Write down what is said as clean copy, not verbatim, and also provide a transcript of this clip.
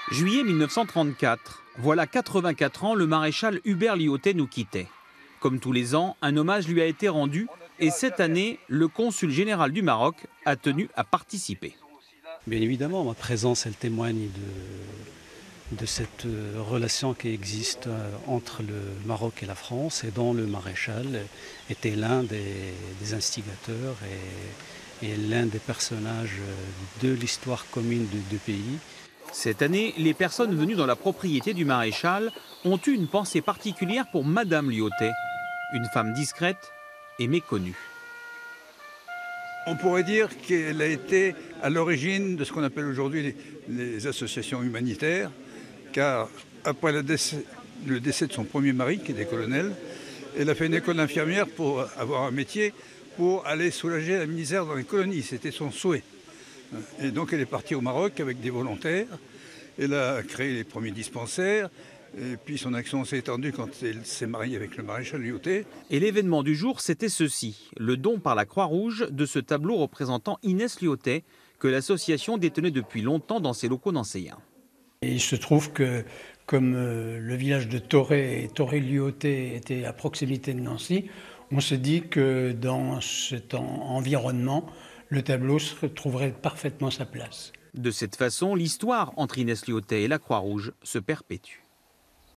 Juillet 1934, voilà 84 ans, le maréchal Hubert Lyautey nous quittait. Comme tous les ans, un hommage lui a été rendu et cette année, le consul général du Maroc a tenu à participer. Bien évidemment, ma présence, elle témoigne de cette relation qui existe entre le Maroc et la France et dont le maréchal était l'un des instigateurs et l'un des personnages de l'histoire commune des deux pays. Cette année, les personnes venues dans la propriété du maréchal ont eu une pensée particulière pour Madame Lyautey, une femme discrète et méconnue. On pourrait dire qu'elle a été à l'origine de ce qu'on appelle aujourd'hui les associations humanitaires, car après le décès de son premier mari, qui était colonel, elle a fait une école d'infirmière pour avoir un métier, pour aller soulager la misère dans les colonies. C'était son souhait. Et donc elle est partie au Maroc avec des volontaires. Elle a créé les premiers dispensaires. Et puis son action s'est étendue quand elle s'est mariée avec le maréchal Lyautey. Et l'événement du jour, c'était ceci, le don par la Croix-Rouge de ce tableau représentant Inès Lyautey, que l'association détenait depuis longtemps dans ses locaux nancéens. Et il se trouve que, comme le village de Toré et Toré-Lyautey était à proximité de Nancy, on s'est dit que dans cet environnement, le tableau trouverait parfaitement sa place. De cette façon, l'histoire entre Inès Lyautey et la Croix-Rouge se perpétue.